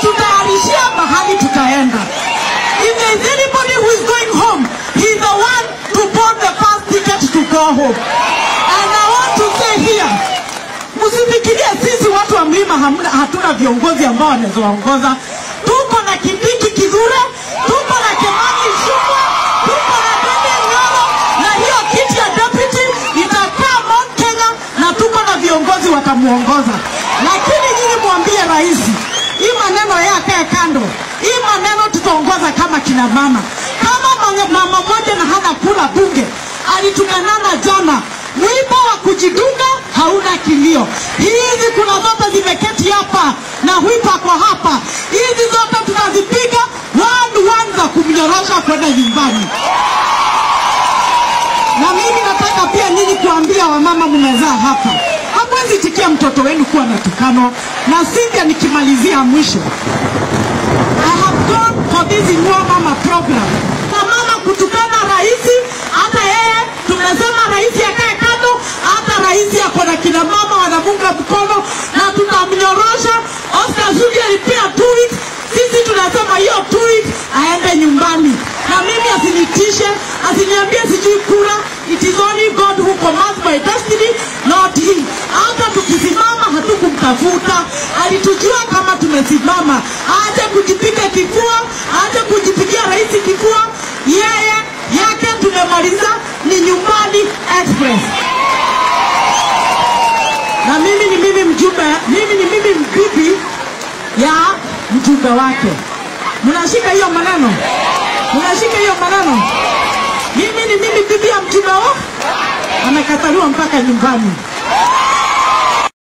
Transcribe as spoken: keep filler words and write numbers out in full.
alitutayarishia mahali tutaenda. If there is anybody who is going home, he's the one to board the first ticket to go home. And I want to say here, msifikirie sisi watu wa mlima hatuna viongozi ambao wanazoongoza. Tuko na Kindiki Kizure, tuko na Kemani Shuma, tuko na Dede Nyoro, na hiyo kiti ya deputy itakaa Mount Kenya, na tuko na viongozi watamuongoza. Lakini nyinyi mwambie rais, hii maneno yake kando. Hii maneno tutaongoza kama kina mama. Kama mama mmoja na hana kula bunge, alitukanana jana. Mwiba wa kujidunga hauna kilio. Hizi kuna zote zimeketi hapa na huipa kwa hapa. Hizi zote tunazipiga one one za kumnyorosha kwenda nyumbani. Na mimi nataka pia nyinyi kuambia wamama mmezaa hapa, hamwezi tikia mtoto wenu kuwa na tukano. Na sivyo nikimalizia mwisho, I have gone for this in your mama program. Na mama kutukana raisi, hata yeye tumesema raisi akae kando, hata raisi yako na kina mama wanamunga mkono na tutamnyorosha. Oscar Zudi alipea two weeks, sisi tunasema hiyo two weeks aende nyumbani. Na mimi asinitishe, asiniambie sijui kura. It is only God who commands my destiny, not him. Hata tukisimama hatukumtafuta, alitujua kama tumesimama. Aje kujipiga kifua, aje kujipigia raisi kifua. Yeye yake tumemaliza ni Nyumbani Express. Na mimi ni mimi mjumbe, mimi ni mimi mbibi ya mjumbe wake. Mnashika hiyo maneno? Mnashika hiyo maneno? Mimi ni mimi bibi ya mjumbe wake. Amekataliwa mpaka nyumbani.